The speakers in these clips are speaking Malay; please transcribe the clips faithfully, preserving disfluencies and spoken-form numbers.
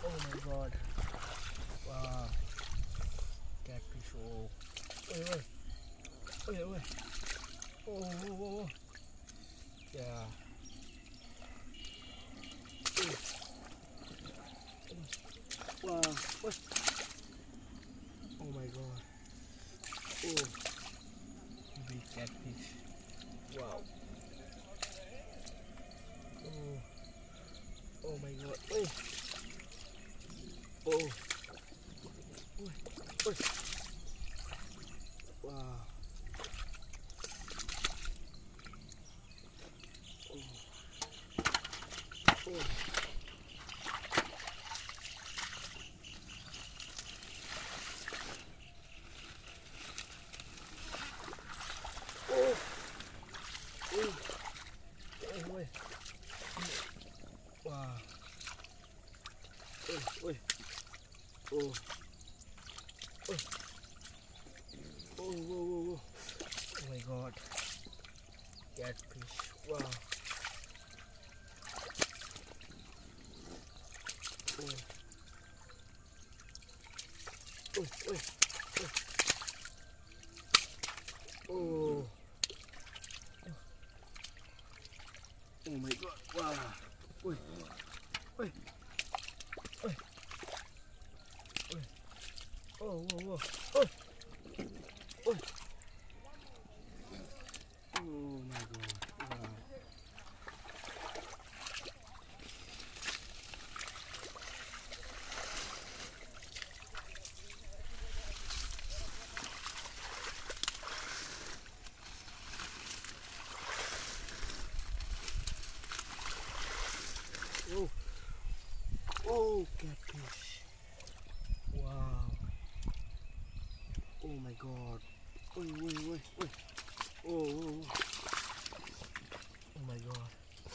Oh my god. Wow. Catfish. Oh. Oi, oi. Oi, oi. Oh, oh, oh. Yeah. Oh. Wow. What? Oh my god. Oh. Big catfish. Wow. Oh. Oh my god. Oh. Oh. Oh. Oh. Wow. Oh. Oh. Oh. Oh. Oh. Oi. Wow. Oi, oi. Oh. Oh. Oh, whoa, whoa, whoa. Oh my god. Catfish. Wow. Oh. Oh, oi. Oh. Oh. Oh my god. Wow. Oi. Oi. Oi. Oi. Oh, whoa, whoa. Oh. Oh. Oh my god. Wow. Oh. Oh, catfish. Wow. Oh my god. Oi, oi, oi, oi. Oh, oh, oh. Oh my god.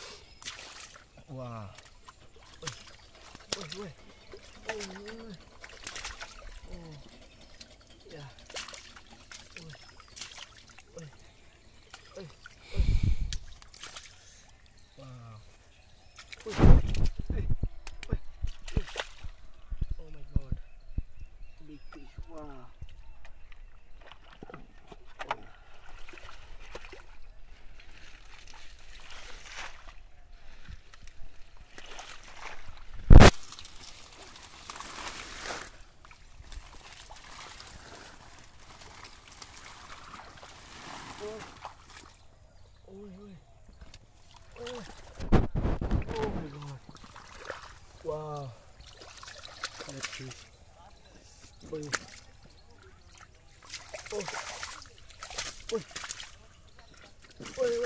Wow. Oi, oi, oi. Oh, oi. Oh. Yeah. Oi, oi, oi, oi. Wow. Oi, oi, oi, oi. Oh my god. Big fish. Wow. Oh. Oi, oi. Oh. Oh my god. Wow. Catfish. Oi. Oh. Oi. Oi, oi.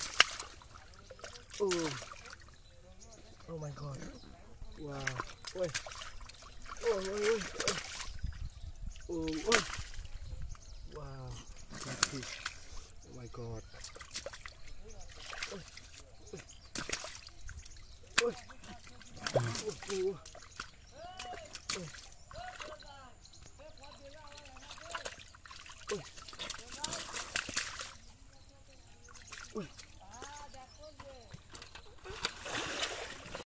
Oh. Oh my god. Wow. Oi. Oh, oi, oi. Oh, oi. Wow. Catfish. Oh my god. Oi. Oi. Oi. Oh, oh. Oi. Oi. Oi.